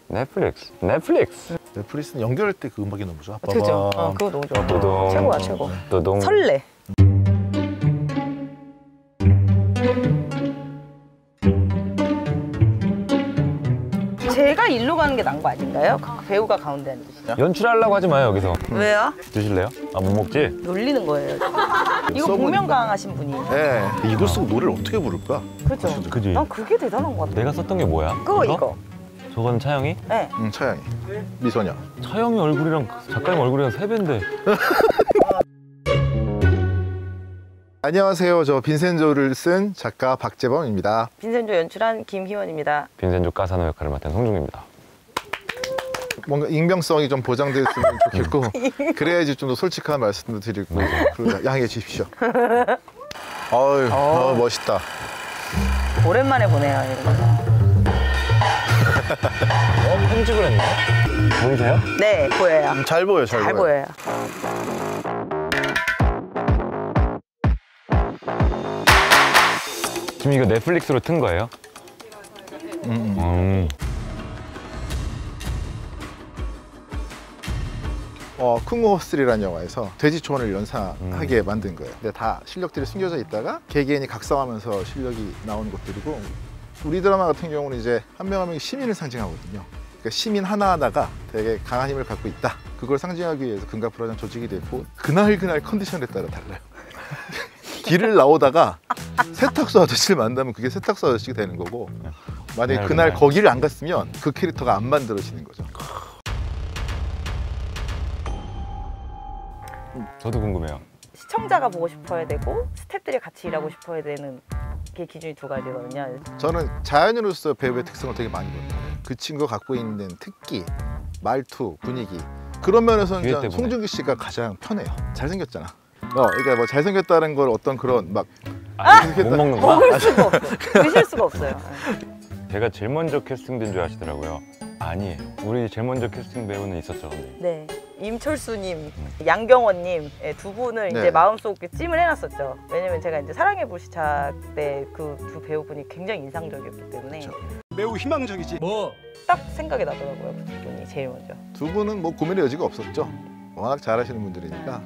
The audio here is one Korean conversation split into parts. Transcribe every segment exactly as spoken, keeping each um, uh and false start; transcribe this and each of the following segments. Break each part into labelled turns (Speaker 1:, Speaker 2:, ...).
Speaker 1: 넷플릭스. 넷플릭스.
Speaker 2: 넷플릭스는 연결할 때 그 음악이 너무 좋아.
Speaker 3: 그죠? 어, 그거 너무 좋아.
Speaker 1: 또동.
Speaker 3: 최고야, 최고.
Speaker 1: 또동.
Speaker 3: 설레. 제가 일로 가는 게 나은 거 아닌가요? 그 배우가 가운데 앉으시죠.
Speaker 1: 연출하려고 하지 마요, 여기서.
Speaker 3: 왜요?
Speaker 1: 드실래요? 아, 못 먹지?
Speaker 3: 놀리는 거예요. 이거 복면 가능하신 분이.
Speaker 2: 네. 이걸 쓰고 노래를 어떻게 부를까?
Speaker 3: 그죠?
Speaker 1: 그지?
Speaker 3: 난 그게 대단한 것 같아.
Speaker 1: 내가 썼던 게 뭐야?
Speaker 3: 그거
Speaker 1: 이거?
Speaker 3: 이거.
Speaker 1: 저건 차영이?
Speaker 3: 네.
Speaker 2: 응, 차양이. 미소녀.
Speaker 1: 차영이 얼굴이랑 작가님 얼굴이랑 세 배인데.
Speaker 2: 안녕하세요. 저 빈센조를 쓴 작가 박재범입니다.
Speaker 3: 빈센조 연출한 김희원입니다.
Speaker 1: 빈센조 까사노 역할을 맡은 송중기입니다.
Speaker 2: 뭔가 익명성이 좀 보장되었으면 좋겠고 그래야지 좀 더 솔직한 말씀도 드리고 그러다 양해해 주십시오. 어유, 어, 멋있다.
Speaker 3: 오랜만에 보네요, 이런 거.
Speaker 1: 어? 편집을 했네? 보이세요?
Speaker 3: 네, 보여요.
Speaker 2: 음, 잘 보여, 잘,
Speaker 3: 잘
Speaker 2: 보여.
Speaker 3: 보여요.
Speaker 1: 지금 이거 넷플릭스로 튼 거예요?
Speaker 2: 음, 음.
Speaker 1: 음.
Speaker 2: 어, 쿵호스리라는 영화에서 돼지 초원을 연상하게 음. 만든 거예요. 근데 다 실력들이 숨겨져 있다가 개개인이 각성하면서 실력이 나오는 것들이고, 우리 드라마 같은 경우는 이제 한 명 한 명이 시민을 상징하거든요. 그러니까 시민 하나하나가 되게 강한 힘을 갖고 있다. 그걸 상징하기 위해서 금가프라는 조직이 됐고, 그날 그날 컨디션에 따라 달라요. 길을 나오다가 세탁소 아저씨를 만나면 그게 세탁소 아저씨가 되는 거고, 만약에 그날, 그날 거기를 안 갔으면 그 캐릭터가 안 만들어지는 거죠.
Speaker 1: 저도 궁금해요.
Speaker 3: 시청자가 보고 싶어야 되고 스태프들이 같이 일하고 싶어야 되는 게 기준이 두 가지거든요.
Speaker 2: 저는 자연인으로서 배우의 특성을 되게 많이 봐요. 그 친구가 갖고 있는 특기, 말투, 분위기, 그런 면에서는 송중기 씨가 가장 편해요. 잘생겼잖아. 어, 그러니까 뭐 잘생겼다는 걸 어떤 그런 막
Speaker 1: 아! 못 먹는 거야?
Speaker 3: 먹을 수가 없어. 드실 수가 없어요.
Speaker 1: 제가 제일 먼저 캐스팅된 줄 아시더라고요. 아니에요. 우리 제일 먼저 캐스팅 배우는 있었죠, 근데.
Speaker 3: 네. 임철수님, 음. 양경원님 두 분을
Speaker 2: 네.
Speaker 3: 이제 마음속에 찜을 해놨었죠. 왜냐면 제가 이제 사랑의 불시착 때 그 두 배우분이 굉장히 인상적이었기 때문에.
Speaker 2: 그렇죠.
Speaker 4: 매우 희망적이지. 뭐?
Speaker 3: 딱 생각이 나더라고요. 그 두 분이 제일 먼저.
Speaker 2: 두 분은 뭐 고민의 여지가 없었죠. 워낙 잘하시는 분들이니까.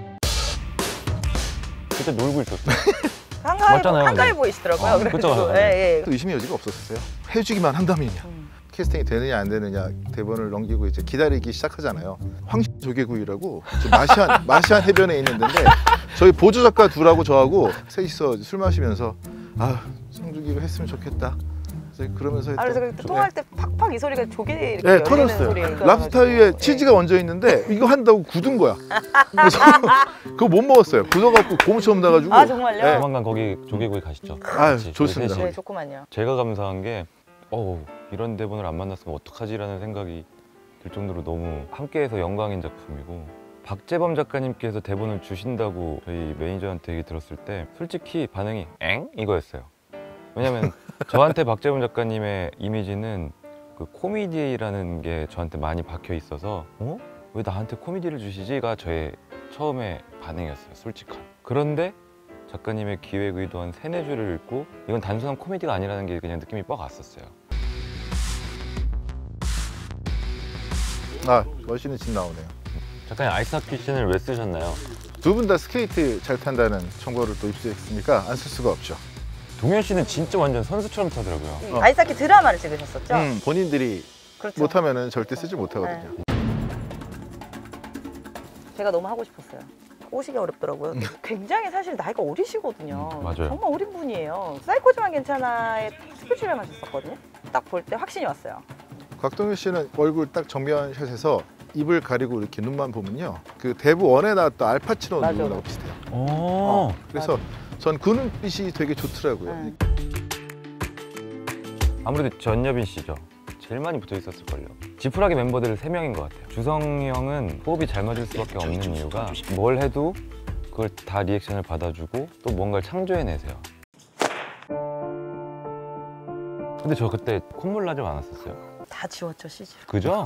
Speaker 1: 그때 놀고 있었어요.
Speaker 3: 한가해, 한가해 보이시더라고요.
Speaker 1: 어,
Speaker 3: 그래서
Speaker 1: 그쵸.
Speaker 3: 예, 예.
Speaker 2: 의심의 여지가 없었어요. 해주기만 한다면요. 음. 캐스팅이 되느냐 안 되느냐 대본을 넘기고 이제 기다리기 시작하잖아요. 황시 조개구이라고 마시안 마시안 해변에 있는 데인데 저희 보조 작가 둘하고 저하고 셋이서 술 마시면서 아 송중기가 했으면 좋겠다. 그래서 그러면서
Speaker 3: 아, 그래서 통화할 때 팍팍 이 소리가 조개 이렇게
Speaker 2: 네, 터졌어요. 랍스터 위에 치즈가 얹어 있는데 이거 한다고 굳은 거야. 그래서 그거 못 먹었어요. 굳어갖고 고무처럼 나가지고.
Speaker 3: 아 정말요?
Speaker 1: 네. 조만간 거기 조개구이 가시죠.
Speaker 2: 아 좋습니다.
Speaker 3: 네, 좋구만요.
Speaker 1: 제가 감사한 게 어우 이런 대본을 안 만났으면 어떡하지라는 생각이 들 정도로 너무 함께해서 영광인 작품이고, 박재범 작가님께서 대본을 주신다고 저희 매니저한테 얘기 들었을 때 솔직히 반응이 엥? 이거였어요. 왜냐면 저한테 박재범 작가님의 이미지는 그 코미디라는 게 저한테 많이 박혀 있어서 어? 왜 나한테 코미디를 주시지?가 저의 처음에 반응이었어요. 솔직한. 그런데 작가님의 기획 의도한 세네 줄을 읽고 이건 단순한 코미디가 아니라는 게 그냥 느낌이 빡 왔었어요.
Speaker 2: 아 멋있는 집 나오네요.
Speaker 1: 작가님 아이스하키 씬을 왜 쓰셨나요?
Speaker 2: 두 분 다 스케이트 잘 탄다는 정보를 또 입수했으니까 안 쓸 수가 없죠.
Speaker 1: 동현 씨는 진짜 완전 선수처럼 타더라고요.
Speaker 3: 어. 아이스하키 드라마를 찍으셨었죠?
Speaker 2: 음, 본인들이
Speaker 3: 그렇죠.
Speaker 2: 못하면 절대 쓰지 못하거든요.
Speaker 3: 네. 제가 너무 하고 싶었어요. 오시기 어렵더라고요. 굉장히 사실 나이가 어리시거든요.
Speaker 1: 음, 맞아요.
Speaker 3: 정말 어린 분이에요. 사이코지만 괜찮아에 스페 출연하셨었거든요. 딱 볼 때 확신이 왔어요.
Speaker 2: 곽동현 씨는 얼굴 딱 정면 샷에서 입을 가리고 이렇게 눈만 보면요, 그 대부 원에 나왔던 알파치노 누구랑 비슷해요. 어, 그래서 전 그 눈빛이 되게 좋더라고요.
Speaker 3: 네.
Speaker 1: 아무래도 전여빈 씨죠. 제일 많이 붙어 있었을걸요. 지푸라기 멤버들 세 명인 것 같아요. 주성이 형은 호흡이 잘 맞을 수밖에 없는 이유가 뭘 해도 그걸 다 리액션을 받아주고 또 뭔가를 창조해내세요. 근데 저 그때 콧물 나지 않았었어요?
Speaker 3: 다 지웠죠, 씨지.
Speaker 1: 그죠?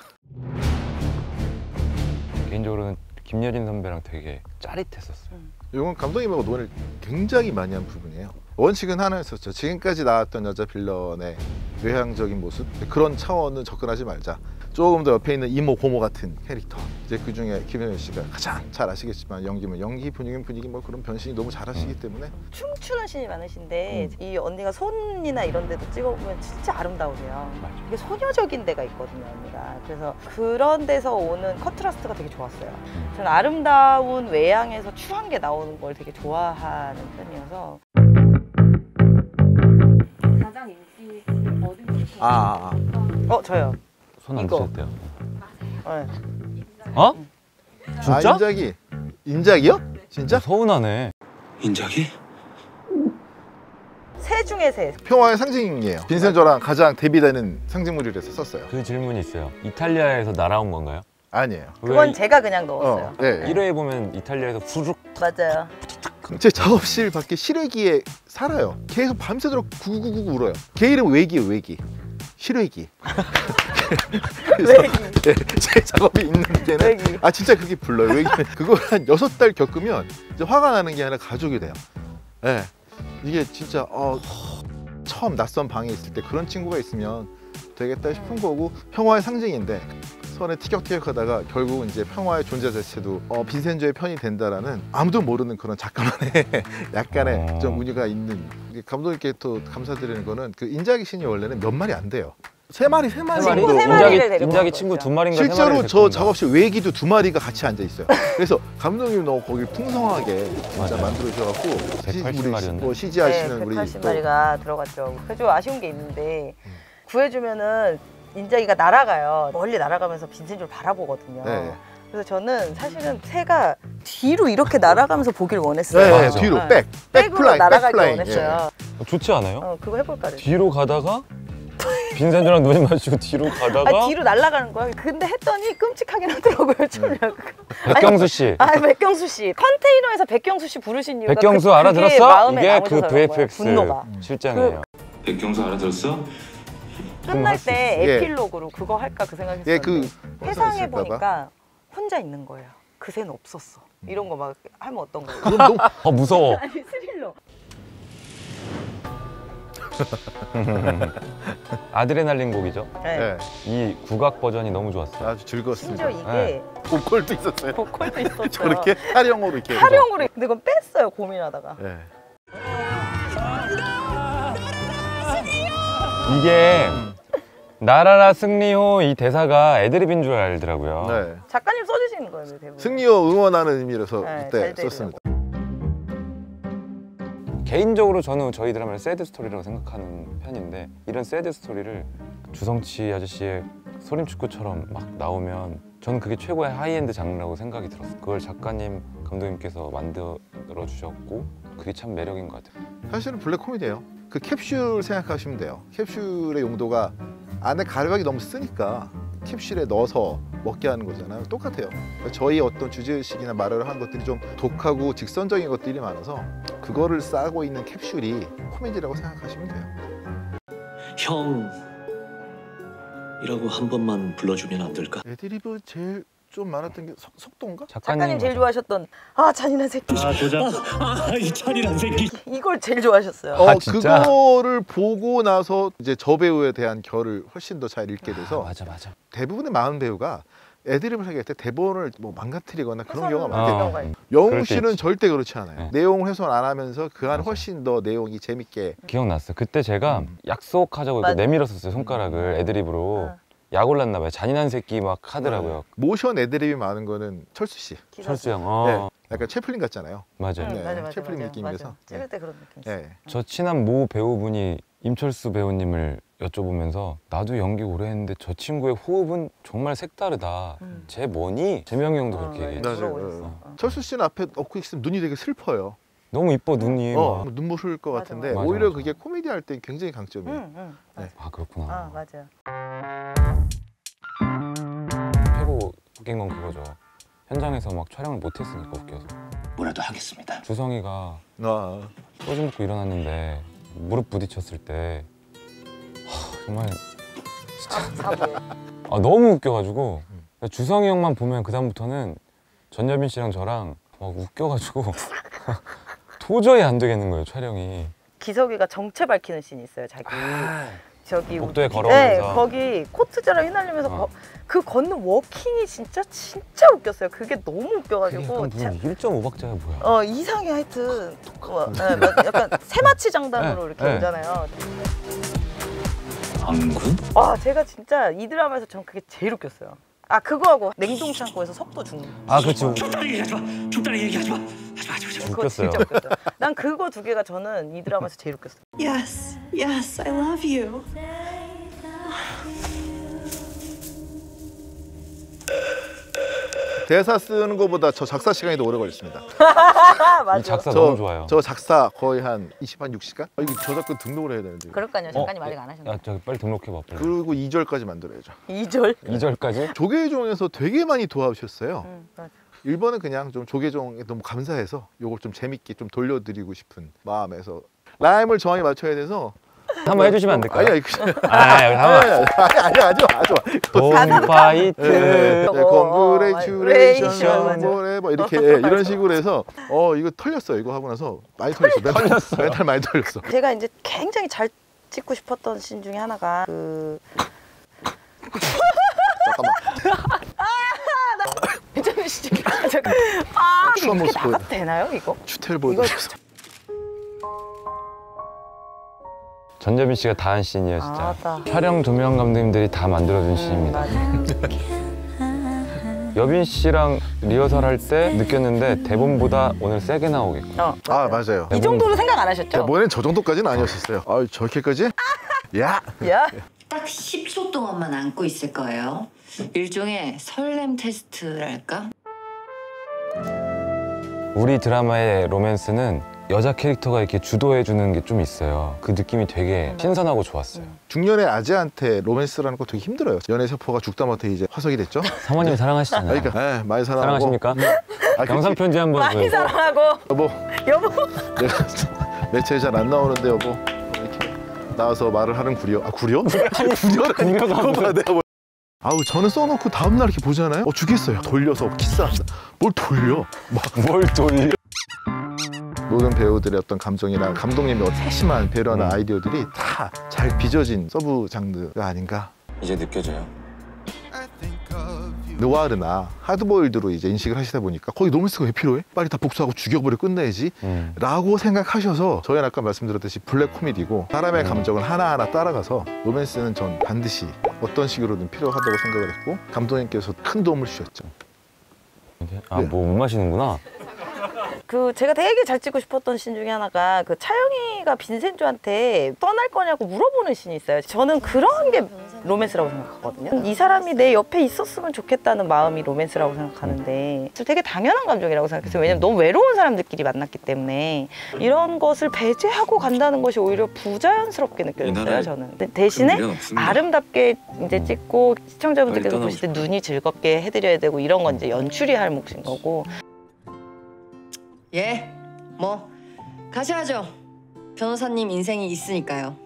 Speaker 1: 개인적으로는 김여진 선배랑 되게 짜릿했었어요.
Speaker 3: 음.
Speaker 2: 이건 감독님하고 논의를 굉장히 많이 한 부분이에요. 원칙은 하나였었죠. 지금까지 나왔던 여자 빌런의 외향적인 모습 그런 차원은 접근하지 말자. 조금 더 옆에 있는 이모 고모 같은 캐릭터 이제 그 중에 김혜연 씨가 가장 잘 아시겠지만 연기면 연기 분위기는 분위기 뭐 그런 변신이 너무 잘하시기
Speaker 1: 음.
Speaker 2: 때문에
Speaker 3: 춤추는 신이 많으신데
Speaker 2: 음.
Speaker 3: 이 언니가 손이나 이런 데도 찍어보면 진짜 아름다우세요.
Speaker 1: 맞아.
Speaker 3: 되게 소녀적인 데가 있거든요, 언니가. 그래서 그런 데서 오는 컨트라스트가 되게 좋았어요.
Speaker 1: 음.
Speaker 3: 저는 아름다운 외향에서 추한 게 나오는 걸 되게 좋아하는 편이어서.
Speaker 5: 가장 인기 얻은 게
Speaker 2: 아, 아, 아.
Speaker 3: 어, 저요.
Speaker 1: 손 안
Speaker 3: 이거.
Speaker 1: 드셨대요.
Speaker 3: 네.
Speaker 1: 어?
Speaker 2: 아
Speaker 1: 진짜?
Speaker 2: 인작이 인작이요? 진짜?
Speaker 1: 서운하네.
Speaker 4: 인작이?
Speaker 3: 새 중에 새.
Speaker 2: 평화의 상징이에요. 빈센조랑 가장 대비되는 상징물이라서 썼어요.
Speaker 1: 그 질문이 있어요. 이탈리아에서 날아온 건가요?
Speaker 2: 아니에요.
Speaker 3: 그건 제가 그냥 넣었어요.
Speaker 2: 어, 네.
Speaker 1: 일 회에 보면 이탈리아에서 후룩
Speaker 3: 맞아요.
Speaker 2: 제 작업실 밖에 실외기에 살아요. 계속 밤새도록 구구구구 울어요. 걔 이름 외기예요, 외기. 실외기.
Speaker 3: 외기.
Speaker 2: 네, 제 작업이 있는 데는
Speaker 3: 외기.
Speaker 2: 아 진짜 그게 불러요. 외기. 그걸 한 여섯 달 겪으면 이제 화가 나는 게 아니라 가족이 돼요. 예. 네. 이게 진짜 어, 처음 낯선 방에 있을 때 그런 친구가 있으면 되겠다 싶은 거고 평화의 상징인데 선에 티격태격하다가 결국은 이제 평화의 존재 자체도 어, 빈센조의 편이 된다라는 아무도 모르는 그런 작가만의 약간의
Speaker 1: 어.
Speaker 2: 좀 운유가 있는 감독님께 또 감사드리는 거는 그 인자기 신이 원래는 몇 마리 안 돼요. 세 마리 세 마리
Speaker 3: 친구
Speaker 2: 정도.
Speaker 3: 세 마리를
Speaker 1: 인자기,
Speaker 3: 데리고
Speaker 1: 인자기
Speaker 3: 온
Speaker 1: 친구
Speaker 3: 거죠.
Speaker 1: 두 마리인가 세
Speaker 2: 실제로
Speaker 1: 마리를
Speaker 2: 저
Speaker 1: 데리고 온다.
Speaker 2: 작업실 외기도 두 마리가 같이 앉아 있어요. 그래서 감독님 너무 거기 풍성하게 진짜
Speaker 1: 맞아요.
Speaker 2: 만들어 주셔갖고
Speaker 1: 백팔십 마리였나?
Speaker 2: 뭐 씨지 하시는
Speaker 3: 네,
Speaker 2: 우리
Speaker 3: 백팔십
Speaker 2: 또
Speaker 3: 마리가 들어갔죠. 그래서 좀 아쉬운 게 있는데 구해주면은 인자기가 날아가요. 멀리 날아가면서 빈센조를 바라보거든요.
Speaker 2: 네.
Speaker 3: 그래서 저는 사실은 새가 뒤로 이렇게 날아가면서 보길 원했어요.
Speaker 2: 네,
Speaker 1: 맞아.
Speaker 2: 뒤로
Speaker 3: 네.
Speaker 2: 백,
Speaker 3: 백으로
Speaker 2: 백플라잉,
Speaker 3: 날아가길
Speaker 2: 백플라잉.
Speaker 3: 원했어요.
Speaker 1: 좋지 않아요?
Speaker 3: 어, 그거 해볼까 그랬어요.
Speaker 1: 뒤로 가다가 빈센조랑 눈이 마주치고 뒤로 가다가
Speaker 3: 아, 뒤로 날아가는 거야. 근데 했더니 끔찍하긴 하더라고요. 좀 약간.
Speaker 1: 백경수 씨.
Speaker 3: 아, 백경수 씨. 컨테이너에서 백경수 씨 부르신 이유가
Speaker 1: 백경수
Speaker 3: 그, 그게
Speaker 1: 알아들었어?
Speaker 3: 마음에
Speaker 1: 이게
Speaker 3: 남으셔서
Speaker 1: 그
Speaker 3: 그런 거예요.
Speaker 1: 브이에프엑스
Speaker 3: 분노가.
Speaker 1: 실장이에요.
Speaker 4: 백경수 알아들었어?
Speaker 3: 끝날 때
Speaker 2: 예.
Speaker 3: 에필로그로 그거 할까 그 생각했었는데
Speaker 2: 예, 그
Speaker 3: 회상해 보니까 혼자 있는 거예요. 그 새는 없었어. 이런 거 막 하면 어떤 거예요?
Speaker 2: 그럼 너무
Speaker 1: 어 무서워.
Speaker 3: 아니 스릴러.
Speaker 1: 아드레날린 곡이죠.
Speaker 3: 네.
Speaker 2: 네,
Speaker 1: 이 국악 버전이 너무 좋았어요.
Speaker 2: 아주 즐거웠습니다.
Speaker 3: 심지어 이게
Speaker 1: 네.
Speaker 2: 보컬도 있었어요.
Speaker 3: 보컬도 있었어요.
Speaker 2: 저렇게 타령으로 이렇게.
Speaker 3: 타령으로. 근데 그건 뺐어요. 고민하다가.
Speaker 2: 네.
Speaker 1: 이게 나라라 승리호 이 대사가 애드립인 줄 알더라고요.
Speaker 2: 네.
Speaker 3: 작가님 써주시는 거예요, 대부분.
Speaker 2: 승리호 응원하는 의미로서
Speaker 3: 네,
Speaker 2: 그때
Speaker 3: 잘 되려고.
Speaker 2: 썼습니다.
Speaker 1: 개인적으로 저는 저희 드라마를 새드 스토리라고 생각하는 편인데 이런 새드 스토리를 주성치 아저씨의 소림축구처럼 막 나오면 저는 그게 최고의 하이엔드 장르라고 생각이 들었어요. 그걸 작가님, 감독님께서 만들어 주셨고 그게 참 매력인 것 같아요.
Speaker 2: 사실은 블랙 코미디예요. 그 캡슐 생각하시면 돼요. 캡슐의 용도가 안에 가루박이 너무 쓰니까 캡슐에 넣어서 먹게 하는 거잖아요. 똑같아요. 그러니까 저희 어떤 주제의식이나 말을 한 것들이 좀 독하고 직선적인 것들이 많아서 그거를 싸고 있는 캡슐이 코미디라고 생각하시면 돼요.
Speaker 6: 형이라고 한 번만 불러주면 안 될까?
Speaker 2: 애드리브 제일 좀 많았던 게 석, 속도인가?
Speaker 3: 작가님 제일 좋아하셨던 아 잔인한 새끼.
Speaker 6: 아 도장. 아이 찬이란 새끼.
Speaker 3: 이걸 제일 좋아하셨어요.
Speaker 2: 어,
Speaker 1: 아, 진짜?
Speaker 2: 그거를 보고 나서 이제 저 배우에 대한 결을 훨씬 더 잘 읽게 돼서
Speaker 1: 아, 맞아 맞아.
Speaker 2: 대부분의 많은 배우가 애드립을 하게 할 때 대본을 뭐 망가뜨리거나 그런 경우가
Speaker 3: 훼손을
Speaker 2: 많아요.
Speaker 1: 어.
Speaker 3: 경우가 있어요.
Speaker 2: 영웅
Speaker 1: 그럴 때
Speaker 2: 씨는
Speaker 1: 있지.
Speaker 2: 절대 그렇지 않아요.
Speaker 1: 네.
Speaker 2: 내용 훼손 안 하면서 그 안
Speaker 1: 맞아.
Speaker 2: 훨씬 더 내용이 재밌게.
Speaker 1: 기억났어요. 그때 제가
Speaker 2: 음.
Speaker 1: 약속하자고 이거
Speaker 3: 맞아.
Speaker 1: 내밀었었어요. 손가락을 애드립으로.
Speaker 3: 어.
Speaker 1: 약 올랐나 봐요. 잔인한 새끼 막 하더라고요.
Speaker 2: 모션 애드립이 많은 거는 철수 씨.
Speaker 3: 기사
Speaker 1: 철수 형.
Speaker 2: 네.
Speaker 1: 어.
Speaker 2: 약간 채플린 같잖아요.
Speaker 1: 맞아요.
Speaker 3: 응,
Speaker 2: 네,
Speaker 3: 맞아, 맞아,
Speaker 2: 채플린
Speaker 3: 맞아,
Speaker 2: 느낌이라서.
Speaker 3: 맞아. 찍을 때 그런 느낌 있어.
Speaker 2: 네.
Speaker 1: 저 친한 모 배우분이 임철수 배우님을 여쭤보면서 나도 연기 오래 했는데 저 친구의 호흡은 정말 색다르다.
Speaker 3: 음.
Speaker 1: 쟤 뭐니? 재명이 형도
Speaker 3: 어,
Speaker 1: 그렇게
Speaker 3: 맞아.
Speaker 1: 얘기했죠.
Speaker 2: 맞아요.
Speaker 3: 물어보셨어.
Speaker 2: 어.
Speaker 3: 어.
Speaker 2: 철수 씨는 앞에 엎고 있으면 눈이 되게 슬퍼요.
Speaker 1: 너무 이뻐 눈이.
Speaker 2: 어,
Speaker 1: 막.
Speaker 2: 눈물 흘릴 것
Speaker 3: 맞아,
Speaker 2: 같은데
Speaker 1: 맞아.
Speaker 2: 오히려
Speaker 1: 맞아.
Speaker 2: 그게 코미디 할 때 굉장히 강점이에요.
Speaker 3: 응, 응. 맞아.
Speaker 1: 아 그렇구나.
Speaker 3: 아, 맞아요.
Speaker 1: 최고 웃긴 건 그거죠. 현장에서 막 촬영을 못했으니까 웃겨서.
Speaker 6: 뭐라도 하겠습니다.
Speaker 1: 주성이가
Speaker 2: 아,
Speaker 1: 소주 먹고 일어났는데 무릎 부딪혔을 때 하, 정말
Speaker 3: 사고예요.
Speaker 1: 아, 너무 웃겨가지고 주성이 형만 보면 그 다음부터는 전여빈 씨랑 저랑 막 웃겨가지고 도저히 안 되겠는 거예요 촬영이.
Speaker 3: 기석이가 정체 밝히는 씬이 있어요. 자기
Speaker 1: 아,
Speaker 3: 저기
Speaker 1: 복도에
Speaker 3: 우-
Speaker 1: 걸어오면서.
Speaker 3: 네, 거기 코트자랑 휘날리면서
Speaker 1: 어.
Speaker 3: 거, 그 걷는 워킹이 진짜 진짜 웃겼어요. 그게 너무 웃겨가지고 자-
Speaker 1: 일 점 오 박자야 뭐야?
Speaker 3: 어 이상해 하여튼 어, 네, 맞- 약간 세마치 장단으로
Speaker 1: 네,
Speaker 3: 이렇게
Speaker 1: 네.
Speaker 3: 오잖아요.
Speaker 4: 안군?
Speaker 3: 와 제가 진짜 이 드라마에서 전 그게 제일 웃겼어요. 아 그거하고 냉동 창고에서 속도 죽는
Speaker 1: 아 그렇죠.
Speaker 4: 죽다리 얘기하지 마. 죽다리 얘기하지 마. 하지 마. 하지 마. 하지 마.
Speaker 3: 그거
Speaker 1: 웃겼어요.
Speaker 3: 진짜 웃겼어요. 난 그거 두 개가 저는 이 드라마에서 제일 웃겼어요.
Speaker 7: Yes, yes, I love you.
Speaker 2: 대사 쓰는 것보다 저 작사 시간이 더 오래 걸렸습니다.
Speaker 3: 아
Speaker 1: 이
Speaker 3: 맞아.
Speaker 1: 작사
Speaker 2: 저,
Speaker 1: 너무 좋아요.
Speaker 2: 저 작사 거의 한 이십, 한 육 시간? 아, 이거 저작권 등록을 해야 되는데.
Speaker 3: 그럴까요? 작가님 아직 안
Speaker 1: 야
Speaker 3: 하셨나요?
Speaker 1: 저기 빨리 등록해봐 빨리.
Speaker 2: 그리고 이 절까지 만들어야죠.
Speaker 3: 이 절.
Speaker 1: 이 절까지?
Speaker 2: 조계종에서 되게 많이 도와주셨어요.
Speaker 3: 응, 맞아.
Speaker 2: 일 번은 그냥 좀 조계종에 너무 감사해서 요걸 좀 재밌게 좀 돌려드리고 싶은 마음에서 라임을 정확히 맞춰야 돼서
Speaker 1: 한번 해주시면 안 될까요?
Speaker 2: 아니 아니 그냥
Speaker 1: 아 여기 한번.
Speaker 2: 아니 아니 아니 하지 마.
Speaker 1: 돈파이트.
Speaker 2: 네,
Speaker 3: 어,
Speaker 2: Congratulation,
Speaker 3: 맞아.
Speaker 2: whatever 이렇게 예, 이런 식으로 해서 어 이거 털렸어 이거 하고 나서 많이 털렸어. 멘탈,
Speaker 1: 털렸어요.
Speaker 2: 멘탈 많이 털렸어.
Speaker 3: 제가 이제 굉장히 잘 찍고 싶었던 씬 중에 하나가 그
Speaker 2: 잠깐만.
Speaker 3: 괜찮은 씬 중에 하나 잠깐 아
Speaker 2: 추한
Speaker 3: 이게
Speaker 2: 모습
Speaker 3: 나가도
Speaker 2: 보여.
Speaker 3: 되나요 이거?
Speaker 2: 추태를
Speaker 3: 이거
Speaker 2: 보여드렸어.
Speaker 1: 전재빈 씨가 다 한 씬이에요 진짜.
Speaker 3: 아, 맞다.
Speaker 1: 촬영 조명 감독님들이 다 만들어준 씬입니다. 여빈 씨랑 리허설 할 때 느꼈는데 대본보다 오늘 세게 나오겠고.
Speaker 3: 어,
Speaker 2: 아 맞아요.
Speaker 3: 이 정도로 생각 안 하셨죠?
Speaker 2: 이번엔 저 정도까지는 아니었었어요. 아 저렇게까지? 야.
Speaker 3: 야
Speaker 8: 딱 십 초 동안만 안고 있을 거예요. 일종의 설렘 테스트랄까?
Speaker 1: 우리 드라마의 로맨스는 여자 캐릭터가 이렇게 주도해주는 게 좀 있어요. 그 느낌이 되게 신선하고 좋았어요.
Speaker 2: 중년의 아재한테 로맨스라는 거 되게 힘들어요. 연애 세포가 죽다 못해 이제 화석이 됐죠.
Speaker 1: 사모님 사랑하시잖아요.
Speaker 2: 그러니까 예, 많이 사랑하고.
Speaker 1: 사랑하십니까?
Speaker 2: 아,
Speaker 1: 영상 편지 한번
Speaker 3: 많이
Speaker 1: 보여줘.
Speaker 3: 사랑하고
Speaker 2: 여보,
Speaker 3: 여보
Speaker 2: 내가 매체에 잘 안 나오는데 여보 이렇게 나와서 말을 하는 구려. 아 구려? 구려를
Speaker 1: 구려가
Speaker 2: 그거 봐, 내가 뭐. 아우 저는 써놓고 다음날 이렇게 보잖아요. 어 죽겠어요. 돌려서 키스한다. 뭘 돌려? 막
Speaker 1: 뭘 돌려?
Speaker 2: 모든 배우들의 어떤 감정이랑 감독님의 어떤 세심한 배려나
Speaker 1: 음.
Speaker 2: 아이디어들이 다 잘 빚어진 서브 장르가 아닌가.
Speaker 4: 이제 느껴져요.
Speaker 2: 느와르나 하드보일드로 이제 인식을 하시다 보니까 거기 로맨스가 왜 필요해? 빨리 다 복수하고 죽여버려 끝내야지
Speaker 1: 음.
Speaker 2: 라고 생각하셔서 저희는 아까 말씀드렸듯이 블랙 코미디고 사람의
Speaker 1: 음.
Speaker 2: 감정을 하나하나 따라가서 로맨스는 전 반드시 어떤 식으로든 필요하다고 생각을 했고 감독님께서 큰 도움을 주셨죠.
Speaker 1: 아 뭐 못 마시는구나.
Speaker 3: 그 제가 되게 잘 찍고 싶었던 씬 중에 하나가 그 차영이가 빈센조한테 떠날 거냐고 물어보는 씬이 있어요. 저는 그런 게 로맨스라고 생각하거든요. 이 사람이 내 옆에 있었으면 좋겠다는 마음이 로맨스라고 생각하는데 되게 당연한 감정이라고 생각했어요. 왜냐면 너무 외로운 사람들끼리 만났기 때문에 이런 것을 배제하고 간다는 것이 오히려 부자연스럽게 느껴졌어요. 저는 근데 대신에 아름답게 이제 찍고 시청자분들께서 보실 때 눈이 즐겁게 해드려야 되고 이런 건 이제 연출이 할 몫인 거고.
Speaker 8: 예, 뭐 가셔야죠. 변호사님 인생이 있으니까요.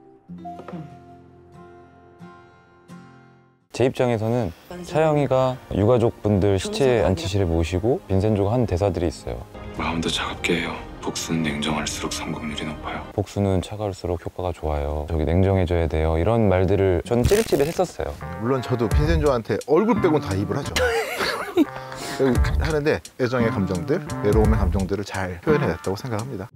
Speaker 1: 제 입장에서는 차영이가 유가족분들 시체 안치실에 모시고 빈센조가 한 대사들이 있어요.
Speaker 4: 마음도 차갑게 해요. 복수는 냉정할수록 성공률이 높아요.
Speaker 1: 복수는 차가울수록 효과가 좋아요. 저기 냉정해져야 돼요. 이런 말들을 전 찌릿찌릿했었어요.
Speaker 2: 물론 저도 빈센조한테 얼굴 빼곤 다 입을 하죠. 하는데 애정의 감정들, 외로움의 감정들을 잘 표현해냈다고 생각합니다.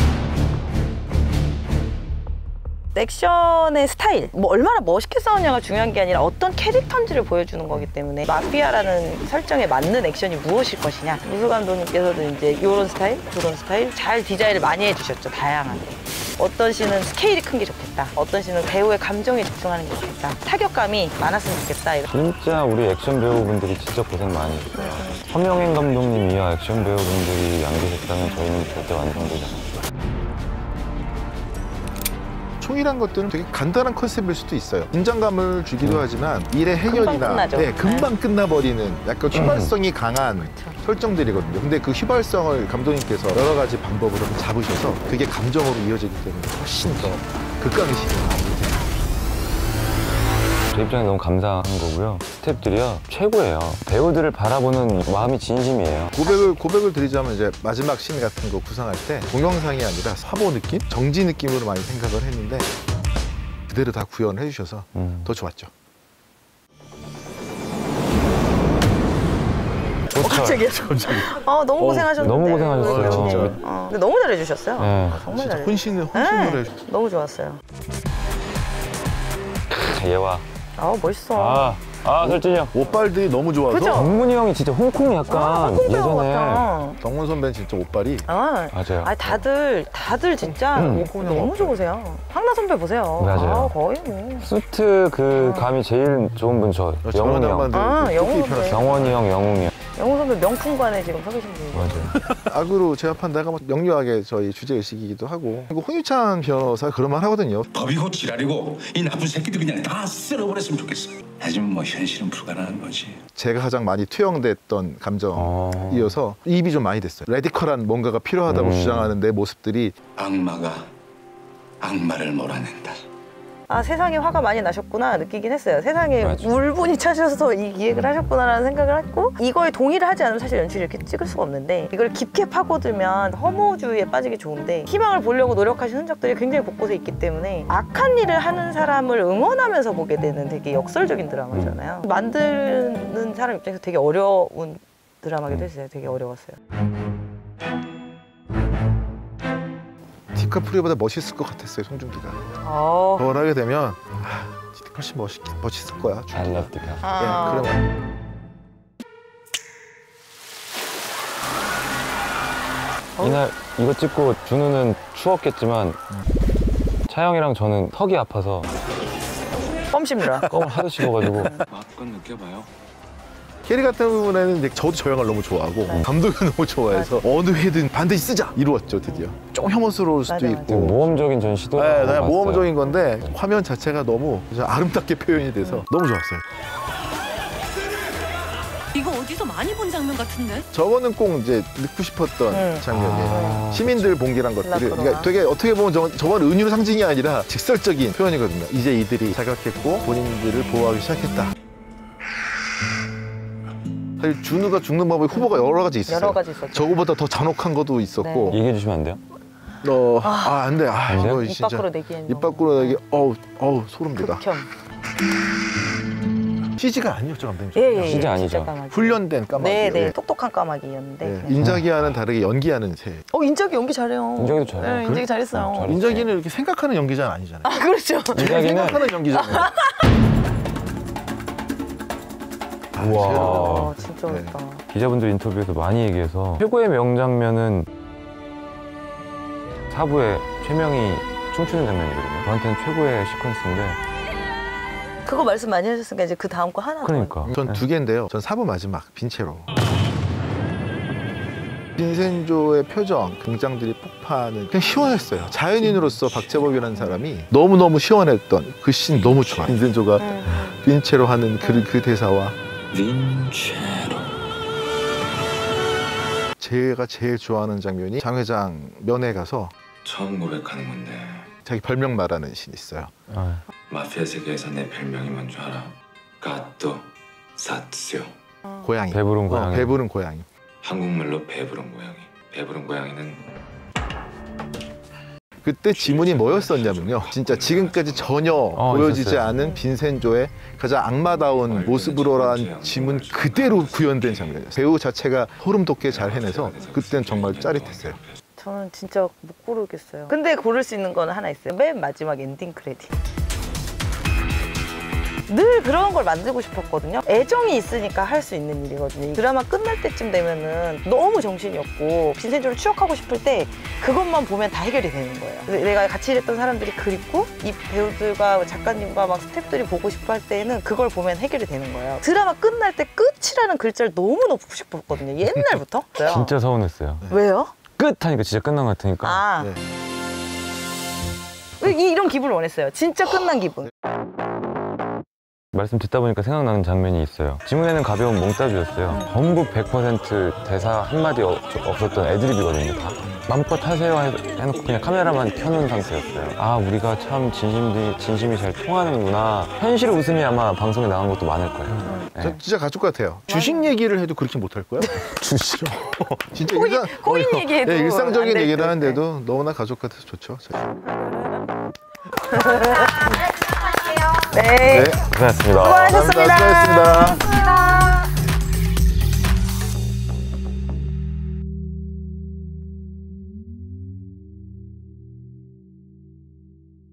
Speaker 3: 액션의 스타일, 뭐 얼마나 멋있게 싸우냐가 중요한 게 아니라 어떤 캐릭터인지를 보여주는 거기 때문에 마피아라는 설정에 맞는 액션이 무엇일 것이냐. 무수 감독님께서도 이제 이런 스타일, 저런 스타일 잘 디자인을 많이 해주셨죠. 다양하게. 어떤 씬은 스케일이 큰 게 좋겠다. 어떤 씬은 배우의 감정에 집중하는 게 좋겠다. 타격감이 많았으면 좋겠다. 이런.
Speaker 1: 진짜 우리 액션 배우분들이 진짜 고생 많이 했어요. 서명행 감독님 이하 액션 배우분들이 안 계셨다면 저희는 절대 완성되지 않았어요.
Speaker 2: 총이란 것들은 되게 간단한 컨셉일 수도 있어요. 긴장감을 주기도 하지만 일의 해결이나
Speaker 3: 금방 끝나죠.
Speaker 2: 네, 금방
Speaker 3: 네.
Speaker 2: 끝나버리는 약간 휘발성이 강한
Speaker 3: 그렇죠.
Speaker 2: 설정들이거든요. 근데 그 휘발성을 감독님께서 여러 가지 방법으로 잡으셔서 그게 감정으로 이어지기 때문에 훨씬 더 극강이시죠.
Speaker 1: 제 입장에 너무 감사한 거고요. 스태프들이요 최고예요. 배우들을 바라보는 마음이 진심이에요.
Speaker 2: 고백을 고백을 드리자면 이제 마지막 씬 같은 거 구상할 때 동영상이 아니라 사보 느낌, 정지 느낌으로 많이 생각을 했는데 그대로 다 구현해 주셔서
Speaker 1: 음.
Speaker 2: 더 좋았죠.
Speaker 3: 어, 갑자기. 아 너무 고생하셨는데.
Speaker 1: 너무 고생하셨어요.
Speaker 2: 어, 진짜.
Speaker 3: 어, 근데 너무 잘해주셨어요.
Speaker 1: 네.
Speaker 3: 아, 정말
Speaker 2: 진짜
Speaker 3: 잘해.
Speaker 2: 혼신을 혼신을
Speaker 3: 네.
Speaker 2: 해주셨어요.
Speaker 3: 너무 좋았어요.
Speaker 1: 얘와
Speaker 3: 아 멋있어.
Speaker 1: 아, 아 설진이 형.
Speaker 2: 옷발들이 너무 좋아서
Speaker 3: 그죠?
Speaker 1: 정문이 형이 진짜 홍콩 약간
Speaker 3: 아, 홍콩 배우
Speaker 1: 예전에
Speaker 3: 같다.
Speaker 2: 정문 선배는 진짜 옷발이
Speaker 3: 아,
Speaker 1: 맞아요.
Speaker 3: 아 다들 다들 진짜
Speaker 1: 음.
Speaker 3: 너무 좋으세요. 황나 선배 보세요.
Speaker 1: 맞아요.
Speaker 3: 아, 거의 뭐.
Speaker 1: 수트 그 감이 제일 좋은 분 저 영훈이 형.
Speaker 3: 아, 영훈 선배.
Speaker 1: 영원이 형, 영웅이 형.
Speaker 3: 영훈 선배 명품관에 지금 서 계신 분이에요.
Speaker 1: 맞아요.
Speaker 2: 악으로 제압한다가 뭐 명료하게 저희 주제 의식이기도 하고 그리고 홍유찬 변호사 그런 말 하거든요.
Speaker 9: 법이고 지랄이고 이 나쁜 새끼들 그냥 다 쓸어버렸으면 좋겠어. 하지만 뭐 현실은 불가능한 거지.
Speaker 2: 제가 가장 많이 투영됐던 감정이어서 이입이 좀 많이 됐어요. 레디컬한 뭔가가 필요하다고
Speaker 1: 음.
Speaker 2: 주장하는 내 모습들이
Speaker 9: 악마가 악마를 몰아낸다.
Speaker 3: 아 세상에 화가 많이 나셨구나 느끼긴 했어요. 세상에
Speaker 1: 맞아.
Speaker 3: 울분이 차셔서 이 기획을 하셨구나라는 생각을 했고 이거에 동의를 하지 않으면 사실 연출을 이렇게 찍을 수가 없는데 이걸 깊게 파고들면 허무주의에 빠지기 좋은데 희망을 보려고 노력하신 흔적들이 굉장히 곳곳에 있기 때문에 악한 일을 하는 사람을 응원하면서 보게 되는 되게 역설적인 드라마잖아요. 만드는 사람 입장에서 되게 어려운 드라마기도 했어요. 되게 어려웠어요.
Speaker 2: 디카프리오보다 멋있을 것 같았어요, 송중기가.
Speaker 3: 어...
Speaker 2: 그걸 하게 되면 아, 훨씬 멋있, 멋있을 거야.
Speaker 1: I love the car.
Speaker 3: 아...
Speaker 2: 예, 그러면
Speaker 1: 이날 이거 찍고 준우는 추웠겠지만 차영이랑 저는 턱이 아파서
Speaker 3: 껌 씹느라.
Speaker 1: 껌을 하도 씹어가지고
Speaker 4: 마음껏 느껴봐요.
Speaker 2: 캐리 같은 부분에는 이제 저도 저 영화를 너무 좋아하고
Speaker 3: 네.
Speaker 2: 감독이 너무 좋아해서 어느 회든 반드시 쓰자 이루었죠 드디어. 좀 혐오스러울 수도
Speaker 3: 맞아, 맞아.
Speaker 2: 있고
Speaker 1: 모험적인 전 시도를
Speaker 2: 네,
Speaker 1: 하고
Speaker 2: 네,
Speaker 1: 봤어요.
Speaker 2: 모험적인 건데 화면 자체가 너무 아름답게 표현이 돼서 너무 좋았어요.
Speaker 7: 이거 어디서 많이 본 장면 같은데?
Speaker 2: 저거는 꼭 이제 넣고 싶었던
Speaker 3: 음.
Speaker 2: 장면이에요.
Speaker 1: 아,
Speaker 2: 시민들 봉기란 것들이
Speaker 3: 라크로나.
Speaker 2: 그러니까 되게 어떻게 보면 저, 저건 은유의 상징이 아니라 직설적인 표현이거든요. 이제 이들이 자각했고 본인들을 보호하기 시작했다. 사실 준우가 죽는 법의 후보가 여러 가지 있었어요.
Speaker 3: 여러 가지 있었죠.
Speaker 2: 저거보다 더 잔혹한 것도 있었고
Speaker 1: 얘기해 주시면 안 돼요?
Speaker 2: 어, 아, 안 돼. 아,
Speaker 1: 안 돼요?
Speaker 2: 이거
Speaker 3: 입
Speaker 2: 진짜
Speaker 3: 밖으로 내기에는
Speaker 2: 입 밖으로 내기 어우, 어우, 소름 돋아.
Speaker 3: 극혐.
Speaker 2: 씨지가 아니었죠, 감독님.
Speaker 3: 예, 예,
Speaker 1: 진짜
Speaker 3: 예,
Speaker 1: 아니죠.
Speaker 3: 까마귀.
Speaker 2: 훈련된 까마귀.
Speaker 3: 네, 네,
Speaker 2: 예.
Speaker 3: 똑똑한 까마귀였는데.
Speaker 2: 예.
Speaker 3: 네.
Speaker 2: 인자기와는 다르게 연기하는 새.
Speaker 3: 어, 인적이 연기 잘해요.
Speaker 1: 인적이도 잘해요.
Speaker 3: 네, 인적이 잘했어요.
Speaker 1: 어, 잘했어요.
Speaker 2: 인자기는 이렇게 생각하는 연기자는 아니잖아요.
Speaker 3: 아, 그렇죠.
Speaker 1: 인자기는
Speaker 2: 생각하는 연기자예요.
Speaker 1: 우와.
Speaker 3: 어, 진짜
Speaker 2: 네.
Speaker 3: 어렵다.
Speaker 1: 기자분들 인터뷰에서 많이 얘기해서 최고의 명장면은 사부의 최명이 춤추는 장면이거든요. 저한테는 최고의 시퀀스인데
Speaker 3: 그거 말씀 많이 하셨으니까 이제 그 다음 거 하나 더.
Speaker 1: 그러니까
Speaker 2: 전 두 개인데요. 전 사부 마지막 빈체로. 빈센조의 표정, 등장들이 폭파하는 그냥 시원했어요. 자연인으로서 박재범이라는 사람이 너무너무 시원했던 그 씬 너무 좋아요. 빈센조가
Speaker 3: 음.
Speaker 2: 빈체로 하는 그, 그 대사와
Speaker 9: 빈체로.
Speaker 2: 제가 제일 좋아하는 장면이 장 회장 면회 가서
Speaker 4: 처음 고백하는 건데
Speaker 2: 자기 별명 말하는 씬이 있어요.
Speaker 1: 아,
Speaker 4: 마피아 세계에서 내 별명이 뭔 줄 알아? 가또 사츠요.
Speaker 2: 고양이.
Speaker 1: 배부른
Speaker 2: 어,
Speaker 1: 고양이.
Speaker 2: 배부른 고양이.
Speaker 4: 한국말로 배부른 고양이. 배부른 고양이는
Speaker 2: 그때 지문이 뭐였었냐면요. 진짜 지금까지 전혀 보여지지
Speaker 1: 있었어요.
Speaker 2: 않은 빈센조의 가장 악마다운 모습으로란 지문 그대로 구현된 장면이었어요. 배우 자체가 소름 돋게 잘 해내서 그땐 정말 짜릿했어요.
Speaker 3: 저는 진짜 못 고르겠어요. 근데 고를 수 있는 거는 하나 있어요. 맨 마지막 엔딩 크레딧. 늘 그런 걸 만들고 싶었거든요. 애정이 있으니까 할 수 있는 일이거든요. 드라마 끝날 때쯤 되면은 너무 정신이 없고 빈센조를 추억하고 싶을 때 그것만 보면 다 해결이 되는 거예요. 내가 같이 일했던 사람들이 그립고 이 배우들과 작가님과 막 스태프들이 보고 싶어 할 때는 그걸 보면 해결이 되는 거예요. 드라마 끝날 때 끝이라는 글자를 너무 넣고 싶었거든요. 옛날부터.
Speaker 1: 진짜 서운했어요.
Speaker 3: 왜요?
Speaker 1: 끝 하니까 진짜 끝난 것 같으니까.
Speaker 3: 아,
Speaker 2: 네.
Speaker 3: 이- 이런 기분을 원했어요. 진짜 끝난 기분.
Speaker 1: 말씀 듣다 보니까 생각나는 장면이 있어요. 지문에는 가벼운 몽따주였어요. 전부 백 퍼센트 대사 한마디 어, 없었던 애드립이거든요. 다. 마음껏 하세요 해놓고 그냥 카메라만 켜놓은 상태였어요. 아, 우리가 참 진심이, 진심이 잘 통하는구나. 현실 웃음이 아마 방송에 나간 것도 많을 거예요. 네.
Speaker 2: 저 진짜 가족 같아요. 주식 얘기를 해도 그렇게 못할 거야? 주식. 진짜
Speaker 3: 코인,
Speaker 2: 일상,
Speaker 3: 코인
Speaker 2: 어,
Speaker 3: 얘기해도
Speaker 2: 네, 일상적인
Speaker 3: 안 될
Speaker 2: 얘기를
Speaker 3: 듯.
Speaker 2: 하는데도 너무나 가족 같아서 좋죠.
Speaker 3: 네.
Speaker 2: 네.
Speaker 1: 고생하셨습니다.
Speaker 3: 수고하셨습니다.
Speaker 2: 수고하셨습니다.